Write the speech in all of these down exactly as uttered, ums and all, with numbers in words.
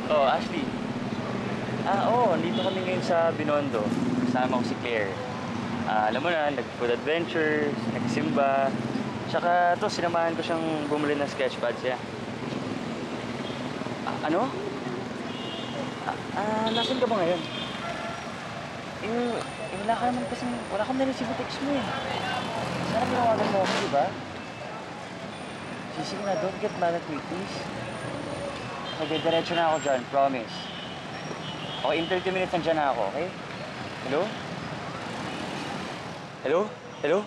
Oh, Ashley. Ah, oo. Oh, nandito kami ngayon sa Binondo. Kasama ko si Claire. Ah, alam mo na, nag-food adventures, nagsimba. Tsaka to, sinamahan ko siyang bumili ng sketchpads siya. Ah, ano? Ah, ah, nasan ka ba ngayon? Eh, eh wala ka naman kasi, wala kang na-receive text mo eh. Sana pinawagan mo ako, di ba? Sige na, don't get mad at me, please. Okay, diretso na ako dyan, promise. Okay, in thirty minutes nandiyan na ako, okay? Hello? Hello? Hello?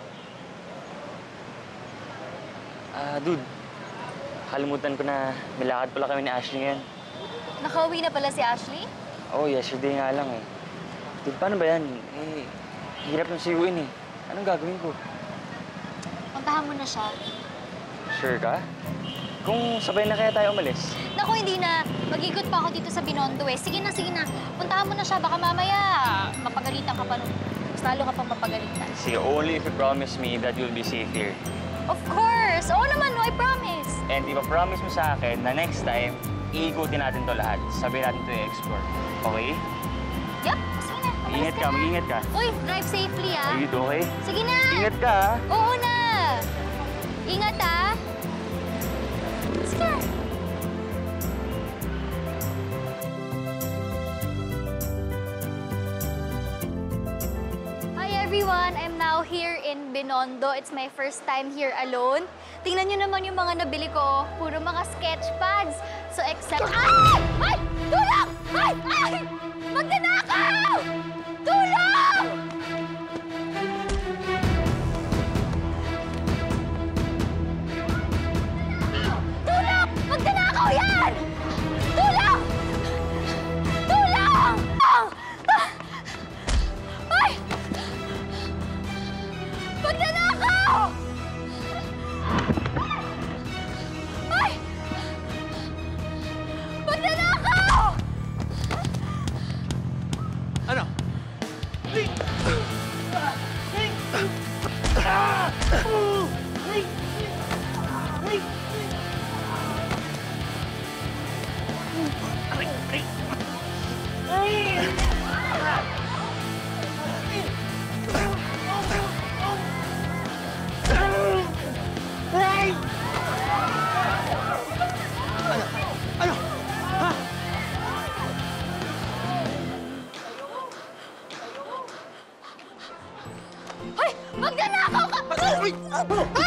Ah, dude. Kalimutan ko na may lakad pala kami ni Ashley ngayon. Nakauwi na pala si Ashley? Oo, oh, yesterday nga lang eh. Dude, paano ba yan? Eh, hirap ng siyuin eh. Anong gagawin ko? Puntahan mo na siya. Sure ka? Kung sabay na kaya tayo umalis? Naku, hindi na. Mag-ikot pa ako dito sa Binondo eh. Sige na, sige na. Puntahan mo na siya. Baka mamaya mapagalitan ka pa nun. Mas lalo ka pang mapagalitan. See, only if you promise me that you'll be safe here. Of course! Oo naman, no, I promise. And ipa-promise mo sa akin na next time, iikutin natin to lahat. Sabi natin to i-explore. Okay? Yup, sige na. Ingat ka, mag-ingat ka. Uy, drive safely ah. Are you okay? Sige na! Ingat ka ah. Oo na! Ingat ah! Sige na! Hi everyone! I'm now here in Binondo. It's my first time here alone. Tingnan nyo naman yung mga nabili ko. Puro mga sketch pads. So except... Ay! Ay! Tulong! Ay! Ay! Magnanakaw! Tulong! Tulong! Magnanakaw yan! Tulong! Tulong! Ay! Magnanakaw! Ay! Magnanakaw! Ano? Ano? Ha? Hoy! Magnanakaw ka! Uy!